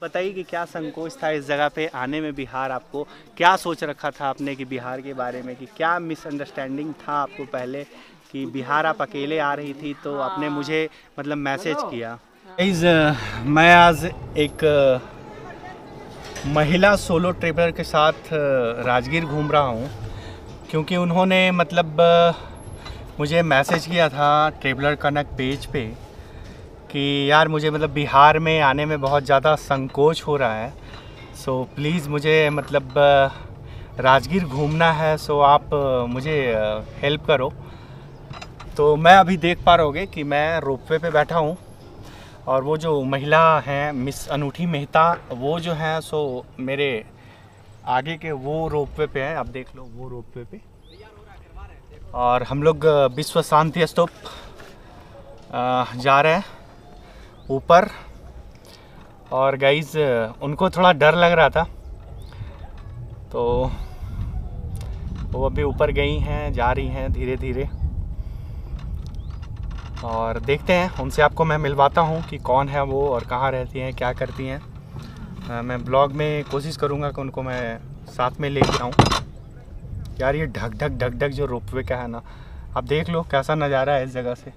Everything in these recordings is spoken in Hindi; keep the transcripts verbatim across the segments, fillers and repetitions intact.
बताइए कि क्या संकोच था इस जगह पे आने में बिहार, आपको क्या सोच रखा था आपने कि बिहार के बारे में, कि क्या मिसअंडरस्टैंडिंग था आपको पहले कि बिहार आप अकेले आ रही थी तो आपने मुझे मतलब मैसेज किया। गाइस, मैं आज एक महिला सोलो ट्रैवलर के साथ राजगीर घूम रहा हूँ क्योंकि उन्होंने मतलब मुझे मैसेज किया था ट्रैवलर कनेक्ट पेज पे कि यार मुझे मतलब बिहार में आने में बहुत ज़्यादा संकोच हो रहा है, सो प्लीज़ मुझे मतलब राजगीर घूमना है, सो आप मुझे हेल्प करो। तो मैं अभी देख पा रहोगे कि मैं रोपवे पे बैठा हूँ और वो जो महिला हैं मिस अनूठी मेहता, वो जो हैं सो मेरे आगे के वो रोपवे पे हैं, आप देख लो वो रोपवे पे। और हम लोग विश्व शांति स्तूप जा रहे हैं ऊपर। और गाइज उनको थोड़ा डर लग रहा था तो वो अभी ऊपर गई हैं, जा रही हैं धीरे धीरे। और देखते हैं, उनसे आपको मैं मिलवाता हूँ कि कौन है वो और कहाँ रहती हैं, क्या करती हैं। आ, मैं ब्लॉग में कोशिश करूँगा कि उनको मैं साथ में लेके आऊँ। यार ये ढक ढक ढक ढक जो रोपवे का है ना, आप देख लो कैसा नज़ारा है इस जगह से।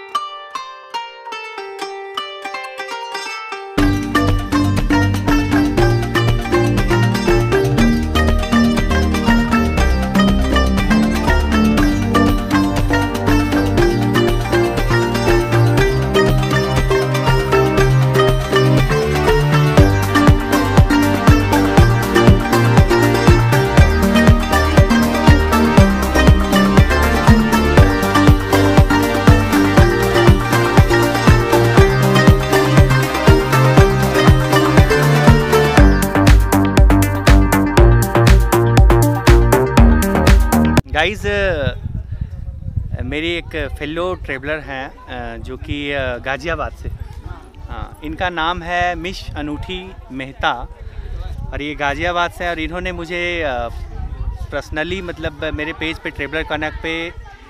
गाइज़, मेरी एक फेलो ट्रैवलर हैं जो कि गाज़ियाबाद से, हाँ, इनका नाम है मिस अनूठी मेहता और ये गाज़ियाबाद से। और इन्होंने मुझे पर्सनली मतलब मेरे पेज पे ट्रैवलर कनेक्ट पे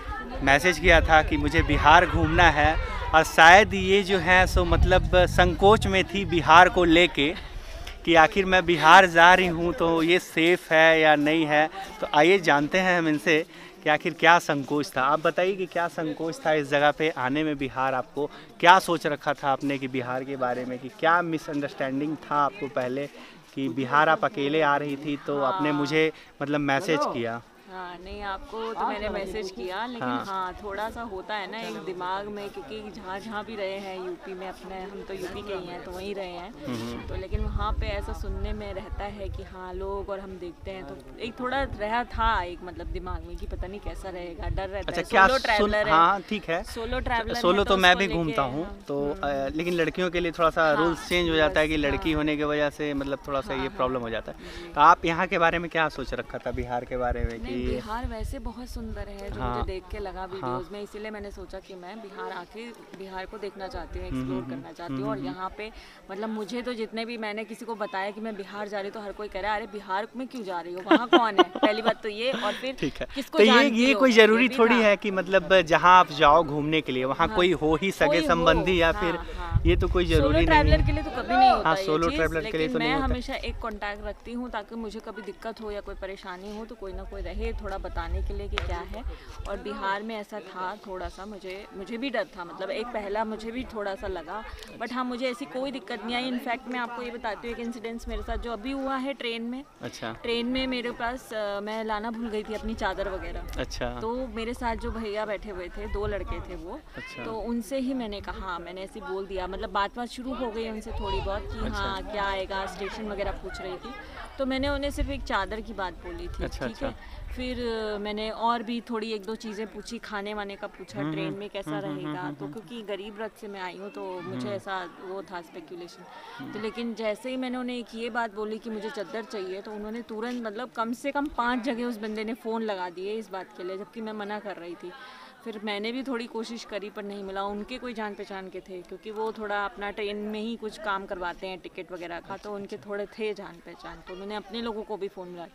मैसेज किया था कि मुझे बिहार घूमना है और शायद ये जो है सो मतलब संकोच में थी बिहार को लेके कि आखिर मैं बिहार जा रही हूँ तो ये सेफ़ है या नहीं है। तो आइए जानते हैं हम इनसे कि आखिर क्या संकोच था। आप बताइए कि क्या संकोच था इस जगह पे आने में बिहार, आपको क्या सोच रखा था आपने कि बिहार के बारे में, कि क्या मिसअंडरस्टैंडिंग था आपको पहले कि बिहार आप अकेले आ रही थी तो हाँ। आपने मुझे मतलब मैसेज किया। हाँ, नहीं आपको तो मैंने मैसेज किया, लेकिन हाँ, हाँ थोड़ा सा होता है ना एक दिमाग में, क्योंकि जहाँ जहाँ भी रहे हैं यूपी में, अपने हम तो यूपी के ही हैं तो वहीं रहे हैं, तो लेकिन वहाँ पे ऐसा सुनने में रहता है कि हाँ लोग, और हम देखते हैं तो एक थोड़ा रहा था एक मतलब दिमाग में कि पता नहीं कैसा रहेगा, डर रहता अच्छा, है। क्या सोलो ट्रैवलर है। हाँ ठीक है, सोलो ट्रैवलर सोलो तो, तो मैं भी घूमता हूँ तो आ, लेकिन लड़कियों के लिए थोड़ा सा हाँ, रूल्स चेंज हो जाता है कि लड़की हाँ, होने की वजह से मतलब थोड़ा सा हाँ, ये हाँ, प्रॉब्लम हो जाता है। तो आप यहाँ के बारे में क्या सोच रखा था बिहार के बारे में? नहीं, कि बिहार वैसे बहुत सुंदर है जो हाँ, मुझे देख के लगा वीडियोस हाँ, में, इसीलिए मैंने सोचा कि मैं बिहार आके बिहार को देखना चाहती हूँ, एक्सप्लोर करना चाहती हूँ। और यहाँ पे मतलब मुझे तो जितने भी मैंने किसी को बताया कि मैं बिहार जा रही हूँ तो हर कोई कह रहा है अरे बिहार में क्यों जा रही हो, वहाँ कौन है, पहली बात तो ये, और फिर ठीक है। किसको तो ये जानती ये हो, कोई ज़रूरी ये थोड़ी है कि मतलब जहाँ आप जाओ घूमने के लिए वहाँ हाँ, कोई हो ही सगे संबंधी या हाँ, फिर हाँ, ये तो कोई सोलो ज़रूरी नहीं ट्रैवलर है। के लिए तो कभी नहीं होता हाँ, ये सोलो चीज़, ट्रैवलर के लिए लेकिन तो मैं नहीं होता। हमेशा एक कांटेक्ट रखती हूँ ताकि मुझे कभी दिक्कत हो या कोई परेशानी हो तो कोई ना कोई रहे थोड़ा बताने के लिए कि क्या है। और बिहार में ऐसा था थोड़ा सा, मुझे मुझे भी डर था, मतलब एक पहला मुझे भी थोड़ा सा लगा, बट हाँ मुझे ऐसी कोई दिक्कत नहीं आई। इनफैक्ट मैं आपको ये बताती हूँ एक इंसिडेंस मेरे साथ जो अभी हुआ है ट्रेन में। अच्छा, ट्रेन में मेरे पास आ, मैं लाना भूल गई थी अपनी चादर वगैरह। अच्छा, तो मेरे साथ जो भैया बैठे हुए थे, दो लड़के थे वो, अच्छा, तो उनसे ही मैंने कहा, मैंने ऐसे बोल दिया, मतलब बात बात शुरू हो गई उनसे थोड़ी बहुत कि अच्छा, हाँ क्या आएगा, स्टेशन वगैरह पूछ रही थी, तो मैंने उन्हें सिर्फ एक चादर की बात बोली थी। अच्छा, ठीक अच्छा, है, फिर अ, मैंने और भी थोड़ी एक दो चीज़ें पूछी, खाने वाने का पूछा, हम्म, ट्रेन हम्म, में कैसा हम्म, हम्म, रहेगा, हम्म, तो हम्म, क्योंकि गरीब रथ से मैं आई हूँ तो मुझे हम्म, ऐसा वो था स्पेकुलेशन। तो लेकिन जैसे ही मैंने उन्हें एक ये बात बोली कि मुझे चादर चाहिए, तो उन्होंने तुरंत मतलब कम से कम पाँच जगह उस बंदे ने फ़ोन लगा दिए इस बात के लिए, जबकि मैं मना कर रही थी। फिर मैंने भी थोड़ी कोशिश करी पर नहीं मिला, उनके कोई जान पहचान के थे क्योंकि वो थोड़ा अपना ट्रेन में ही कुछ काम करवाते हैं टिकट वगैरह का, तो उनके थोड़े थे जान पहचान, तो उन्होंने अपने लोगों को भी फ़ोन मिला।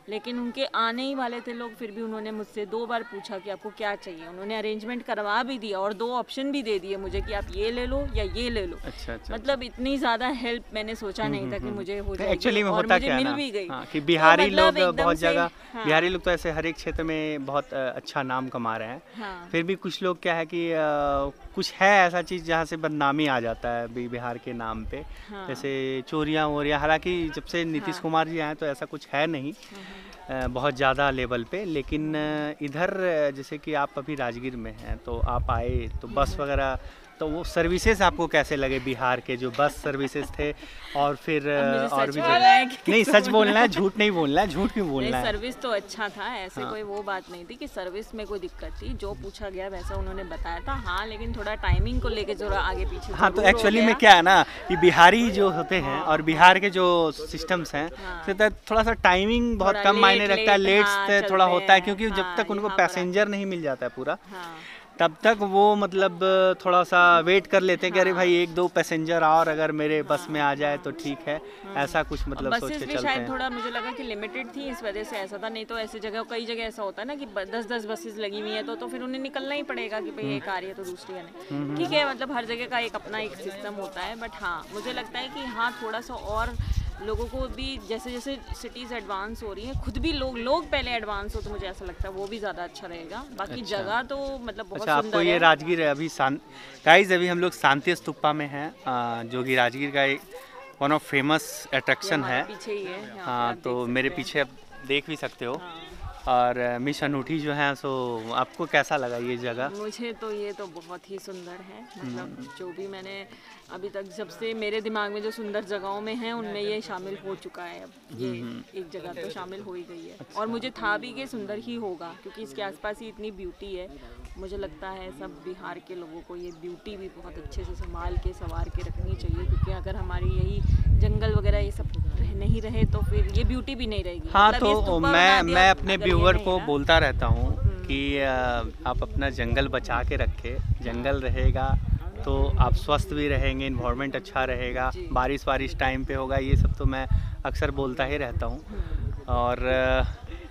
लेकिन उनके आने ही वाले थे लोग, फिर भी उन्होंने मुझसे दो बार पूछा कि आपको क्या चाहिए। उन्होंने अरेंजमेंट करवा भी दिया और दो ऑप्शन भी दे दिए मुझे कि आप ये ले लो या ये ले लो। अच्छा, अच्छा, मतलब इतनी ज़्यादा हेल्प मैंने सोचा नहीं था कि मुझे हो जाएगी, एक्चुअली में और होता मुझे क्या है मिल ना, भी गई। हाँ, कि बिहारी तो मतलब लोग एकदम बहुत से- जगह हाँ। बिहारी लोग तो ऐसे हर एक क्षेत्र में बहुत अ, अच्छा नाम कमा रहे हैं। हाँ। फिर भी कुछ लोग क्या है कि अ, कुछ है ऐसा चीज़ जहाँ से बदनामी आ जाता है बि- बिहार के नाम पे, हाँ। जैसे चोरियाँ वोरियाँ। हालांकि जब से नीतीश हाँ। कुमार जी आए तो ऐसा कुछ है नहीं अ, बहुत ज़्यादा लेवल पे, लेकिन अ, इधर अ, जैसे कि आप अभी राजगीर में हैं तो आप आए तो बस वगैरह, तो वो सर्विसेज आपको कैसे लगे बिहार के जो बस सर्विसेज थे? और फिर अब मुझे अ, और सच भी बोलना है कि नहीं, सच बोलना है, झूठ नहीं बोलना है। झूठ क्यों नहीं, बोलना है? सर्विस तो अच्छा था, ऐसे हाँ। कोई वो बात नहीं थी कि सर्विस में कोई दिक्कत थी। जो पूछा गया वैसा उन्होंने बताया था। हाँ, लेकिन थोड़ा टाइमिंग को लेके जरा आगे पीछे हाँ, तो जरूर हो एक्चुअली में गया। क्या है ना कि बिहारी जो होते हैं और बिहार के जो सिस्टम्स हैं, हाँ। तो त- थोड़ा सा टाइमिंग बहुत थोड़ा कम मायने लेट- रखता है, लेट, लेट हाँ, से थोड़ा चलते होता है, हैं। क्योंकि जब हाँ, तक उनको यहाँ पर पैसेंजर नहीं मिल जाता है पूरा, हाँ। तब तक वो मतलब थोड़ा सा वेट कर लेते हैं कि अरे भाई एक दो पैसेंजर और अगर मेरे बस में आ जाए तो ठीक है, ऐसा कुछ मतलब सोच बसेस के भी चलते शायद हैं। थोड़ा मुझे लगा कि लिमिटेड थी, इस वजह से ऐसा था। नहीं तो ऐसी जगह, कई जगह ऐसा होता है ना कि दस दस बसेस लगी हुई है तो तो फिर उन्हें निकलना ही पड़ेगा कि भाई एक आ रही है तो दूसरी आने। ठीक है, मतलब हर जगह का एक अपना एक सिस्टम होता है। बट हाँ, मुझे लगता है कि हाँ, थोड़ा सा और लोगों को भी, जैसे जैसे सिटीज़ एडवांस हो रही हैं, खुद भी लोग लोग पहले एडवांस हो, तो मुझे ऐसा लगता है वो भी ज़्यादा अच्छा रहेगा। बाकी अच्छा। जगह तो मतलब बहुत अच्छा, आपको सुंदर ये है। राजगीर है अभी शांत गाइज, अभी हम लोग शांति स्तूपा में हैं, अ, जो कि राजगीर का एक वन ऑफ फेमस ये अट्रैक्शन हमारे है। पीछे ही है, यहाँ पे हाँ, आप देख तो सकते मेरे हैं। पीछे आप देख भी सकते हो। हाँ। और अ, मिस अनूठी जो है, सो आपको कैसा लगा ये जगह? मुझे तो ये तो बहुत ही सुंदर है। मतलब जो भी मैंने अभी तक, जब से मेरे दिमाग में जो सुंदर जगहों में है उनमें ये शामिल हो चुका है। अब ये एक जगह तो शामिल हो ही गई है। और मुझे था भी कि सुंदर ही होगा, क्योंकि इसके आसपास ही इतनी ब्यूटी है। मुझे लगता है सब बिहार के लोगों को ये ब्यूटी भी बहुत अच्छे से संभाल के संवार के रखनी चाहिए, क्योंकि अगर हमारी यही जंगल वगैरह ये सब रह, नहीं रहे तो फिर ये ब्यूटी भी नहीं रहेगी। हाँ, मतलब ये तो स्तूपा मैं बना दिया, मैं अपने अगर ये व्यूअर नहीं को रहा- बोलता रहता हूँ कि अ, आप अपना जंगल बचा के रखे। जंगल रहेगा तो आप स्वस्थ भी रहेंगे, इन्वायरमेंट अच्छा रहेगा, जी। बारिश वारिश टाइम पे होगा, ये सब तो मैं अक्सर बोलता ही रहता हूँ। और अ,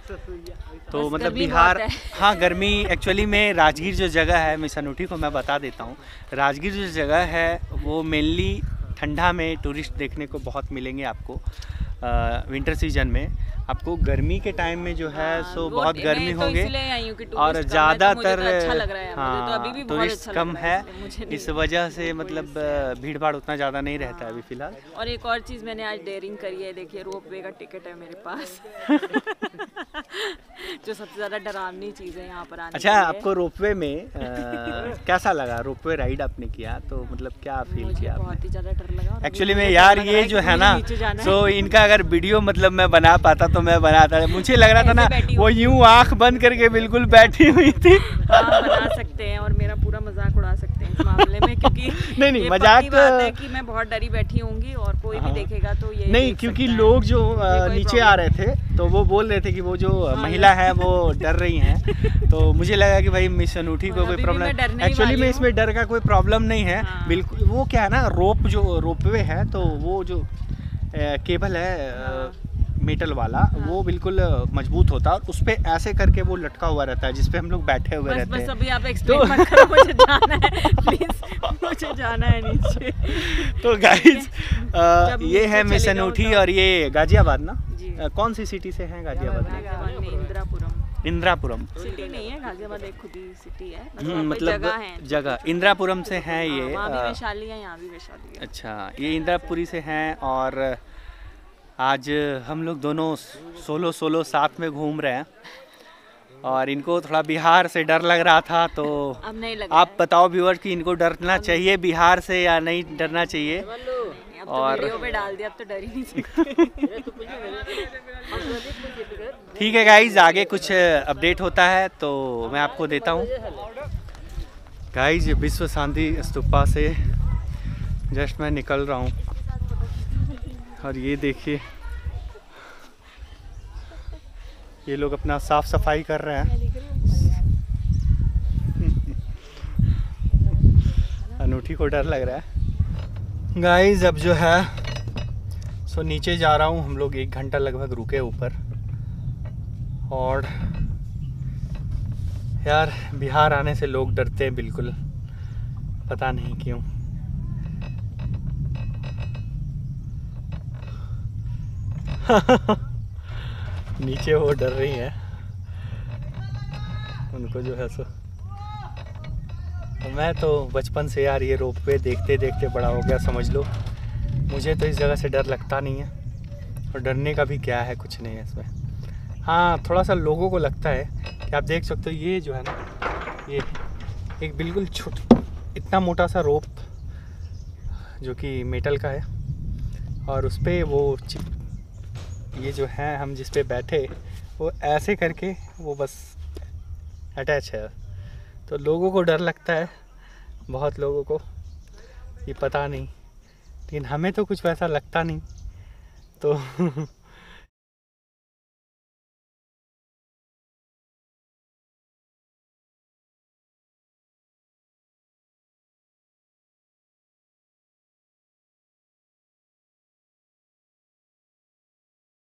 तो बस मतलब गर्मी बिहार, बहुत है। हाँ, गर्मी एक्चुअली में राजगीर जो जगह है, मिस अनूठी को मैं बता देता हूँ, राजगीर जो जगह है वो मेनली ठंडा में टूरिस्ट देखने को बहुत मिलेंगे आपको। विंटर सीजन में आपको गर्मी के टाइम में जो है हाँ, सो वो बहुत मैं गर्मी तो होंगे, इसलिए आई हूँ कि और टूरिस्ट कम है, तो मुझे ज़्यादातर तो अच्छा लग रहा है। मुझे तो अभी भी बहुत टूरिस्ट अच्छा कम लग रहा है, है, इसलिए मुझे इस नहीं- वजह से मतलब भीड़ भाड़ उतना ज़्यादा नहीं रहता है अभी फ़िलहाल। और एक और चीज़ मैंने आज डेयरिंग करी है, देखिए रोप वे का टिकट है मेरे पास। जो सबसे ज़्यादा डरावनी चीज़ है यहाँ पर आने अच्छा, के लिए। आपको रोपवे में अ, कैसा लगा? रोपवे राइड आपने किया तो मतलब क्या फील मुझे किया आपने? बहुत ही ज़्यादा डर लगा। और अभी एक्चुअली में मुझे यार डर लग ये रहा है जो कि है मुझे ना, नीचे जाना सो है। इनका अगर वीडियो मतलब मैं बना पाता तो मैं बनाता। मुझे लग रहा था ना ऐसे बैठी वो यूं आंख बंद करके बिल्कुल बैठी हुई थी। हाँ, बना सकते हैं और मेरा पूरा मजाक उड़ा सकते हैं इस मामले में, क्योंकि नहीं, नहीं, ये मजाक पक्की बात है कि मैं बहुत डरी बैठी होंगी और कोई भी हाँ। देखेगा तो ये नहीं, देख क्योंकि सकता है। लोग जो अ, ये कोई नीचे आ प्रॉब्लम रहे थे तो वो बोल रहे थे कि वो जो महिला है वो डर रही हैं। तो मुझे लगा कि भाई मिस अनूठी को और कोई अभी भी मैं प्रॉब्लम, डरने ही एक्चुअली वाली में हूँ। इसमें डर का कोई प्रॉब्लम नहीं है। हाँ। बिल्कुल, वो क्या है ना, रोप जो रोपवे है तो वो जो अ, केबल है अ, मेटल वाला, वो बिल्कुल अ, मजबूत होता है और उस पे ऐसे करके वो लटका हुआ रहता है जिस पे हम लोग बैठे हुए बस रहते बस हैं। अभी आप एक्सप्लेन मत करो, मुझे जाना है प्लीज, मुझे जाना है नीचे। तो गाइस, जब ये है नीचे मिस चले जाओ अनूठी तो- और ये गाजियाबाद ना? जी। अ, कौन सी सिटी से हैं गाजियाबाद में? गाजियाबाद में इंदिरापुरम इंदिरापुरम। सिटी नहीं है, गाजियाबाद एक खुद ही सिटी है, बस हम्म, वहाँ कोई मतलब जगह है। जगह इंदिरापुरम से हैं हाँ, ये। वहाँ भी अ, वैशाली है, यहाँ भी वैशाली है। अच्छा, ये इंदिरापुरी से हैं और आज हम लोग दोनों सोलो सोलो साथ में घूम रहे हैं और इनको थोड़ा बिहार से डर लग रहा था, तो अब नहीं लग आप बताओ व्यूअर्स कि इनको डरना चाहिए बिहार से या नहीं डरना चाहिए? अब तो और- वीडियो पे डाल दिया, अब तो डर ही नहीं सकते। ठीक है गाइज, आगे कुछ अपडेट होता है तो मैं आपको देता हूँ। गाइज, विश्व शांति स्तूपा से जस्ट मैं निकल रहा हूँ और ये देखिए, ये लोग अपना साफ सफाई कर रहे हैं। अनूठी को डर लग रहा है। गाइज, अब जो है सो नीचे जा रहा हूँ, हम लोग एक घंटा लगभग रुके ऊपर और यार बिहार आने से लोग डरते हैं बिल्कुल, पता नहीं क्यों। नीचे वो डर रही है, उनको जो है सो। तो मैं तो बचपन से यार ये रोपवे देखते देखते बड़ा हो गया समझ लो। मुझे तो इस जगह से डर लगता नहीं है, और डरने का भी क्या है, कुछ नहीं है इसमें। हाँ थोड़ा सा लोगों को लगता है कि आप देख सकते हो ये जो है ना, ये एक बिल्कुल छोट इतना मोटा सा रोप जो कि मेटल का है, और उस पर वो चिप ये जो है हम जिस पे बैठे वो ऐसे करके वो बस अटैच है। तो लोगों को डर लगता है, बहुत लोगों को, ये पता नहीं, लेकिन हमें तो कुछ वैसा लगता नहीं। तो